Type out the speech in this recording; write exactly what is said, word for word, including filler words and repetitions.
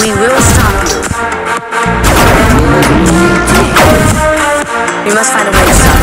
We will stop you. We must find a way to stop you.